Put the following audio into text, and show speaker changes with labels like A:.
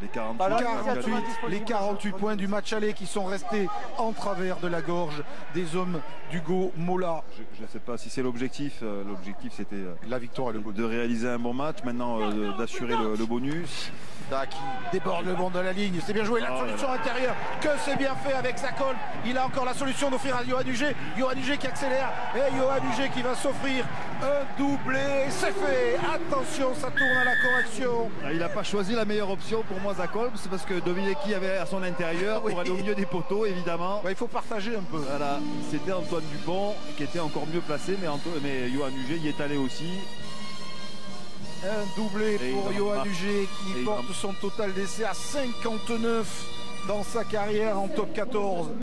A: Les 48,
B: Voilà,
A: 48.
B: les 48 points du match aller qui sont restés en travers de la gorge des hommes d'Hugo Mola.
A: Je ne sais pas si c'est l'objectif. L'objectif, c'était
B: La victoire et le bonus.
A: de réaliser un bon match. Maintenant, d'assurer le bonus.
B: Da qui déborde le bon de la ligne. C'est bien joué, la solution intérieure. Que c'est bien fait avec Zakol. Il a encore la solution d'offrir à Johan Huget. Johan Huget qui accélère. Et Johan Huget qui va s'offrir un doublé. C'est fait. Attention, ça tourne à la correction.
A: Il n'a pas choisi la meilleure option pour moi, Zakol. C'est parce que Dominecki avait à son intérieur pour aller au milieu des poteaux, évidemment.
B: Il faut partager un peu.
A: Voilà, c'était Antoine Dupont qui était encore mieux placé, mais Johan Huget y est allé aussi.
B: Un doublé
A: Et
B: pour Johan Huget qui porte son total d'essai à 59 dans sa carrière en top 14.